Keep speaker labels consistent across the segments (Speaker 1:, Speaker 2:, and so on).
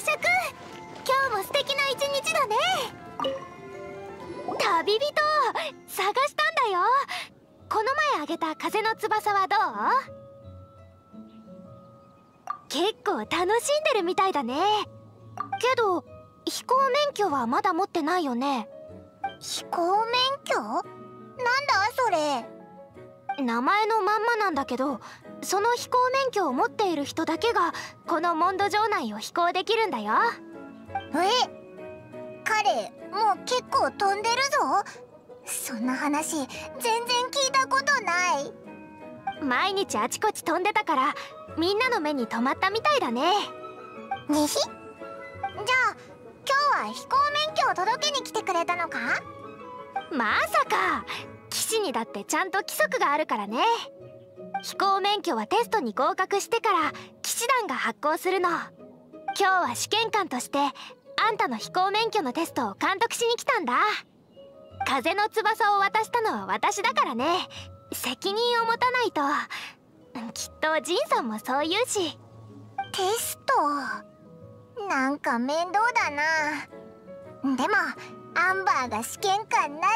Speaker 1: 伯爵、今日も素敵な一日だね。旅人探したんだよ。この前あげた風の翼はどう？結構楽しんでるみたいだね。けど飛行免許はまだ持ってないよね。
Speaker 2: 飛行免許？なんだそれ。
Speaker 1: 名前のまんまなんだけど、その飛行免許を持っている人だけがこのモンド城内を飛行できるんだよ。
Speaker 2: 彼もう結構飛んでるぞ。そんな話全然聞いたことない。
Speaker 1: 毎日あちこち飛んでたからみんなの目に留まったみたいだね。
Speaker 2: にひ？じゃあ今日は飛行免許を届けに来てくれたのか？
Speaker 1: まさか。騎士にだってちゃんと規則があるからね。飛行免許はテストに合格してから騎士団が発行するの。今日は試験官としてあんたの飛行免許のテストを監督しに来たんだ。風の翼を渡したのは私だからね。責任を持たないと。きっとジンさんもそう言うし。
Speaker 2: テストなんか面倒だな。でもアンバーが試験官なら。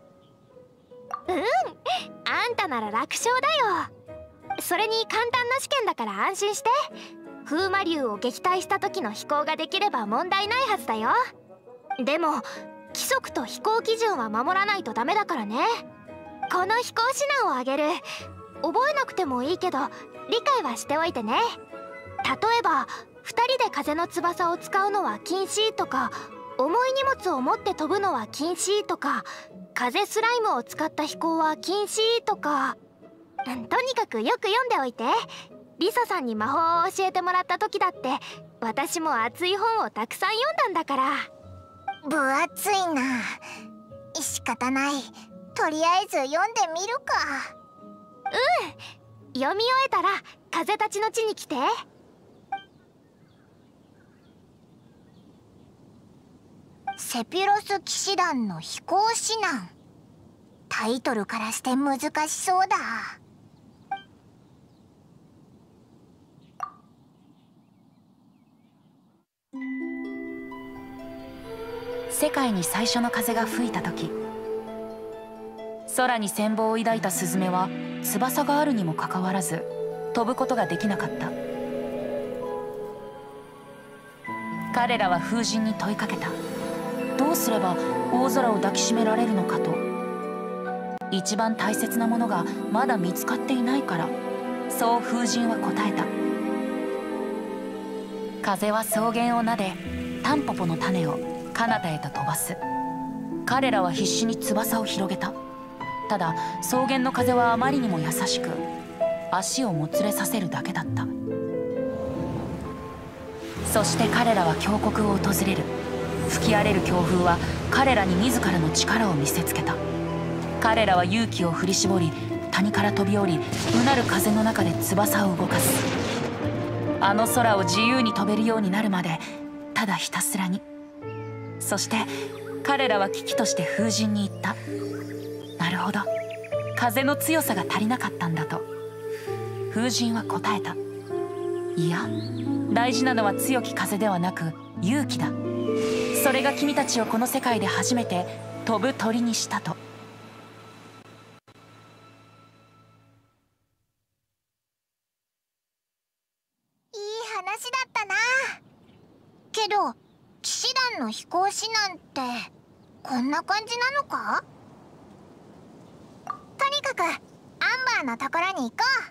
Speaker 1: あんたなら楽勝だよ。それに簡単な試験だから安心して。風魔竜を撃退した時の飛行ができれば問題ないはずだよ。でも規則と飛行基準は守らないとダメだからね。この飛行指南をあげる。覚えなくてもいいけど理解はしておいてね。例えば2人で風の翼を使うのは禁止とか、重い荷物を持って飛ぶのは禁止とか、風スライムを使った飛行は禁止とか。とにかくよく読んでおいて。リサさんに魔法を教えてもらった時だって私も熱い本をたくさん読んだんだから。
Speaker 2: 分厚いな。仕方ない。とりあえず読んでみるか。
Speaker 1: 読み終えたら風たちの地に来て。
Speaker 2: セピロス騎士団の飛行指南。タイトルからして難しそうだ。
Speaker 3: 世界に最初の風が吹いた時、空に羨望を抱いたスズメは翼があるにもかかわらず飛ぶことができなかった。彼らは風神に問いかけた。どうすれば大空を抱きしめられるのかと。一番大切なものがまだ見つかっていないから、そう風神は答えた。風は草原を撫でタンポポの種を彼方へと飛ばす。彼らは必死に翼を広げた。ただ草原の風はあまりにも優しく、足をもつれさせるだけだった。そして彼らは峡谷を訪れる。吹き荒れる強風は彼らに自らの力を見せつけた。彼らは勇気を振り絞り、谷から飛び降り、うなる風の中で翼を動かす。あの空を自由に飛べるようになるまで、ただひたすらに。そして彼らは危機として風神に言った。なるほど、風の強さが足りなかったんだと。風神は答えた。いや、大事なのは強き風ではなく勇気だ。それが君たちをこの世界で初めて飛ぶ鳥にしたと。
Speaker 2: いい話だったな。けど騎士団の飛行士なんてこんな感じなのか？とにかくアンバーのところに行こう。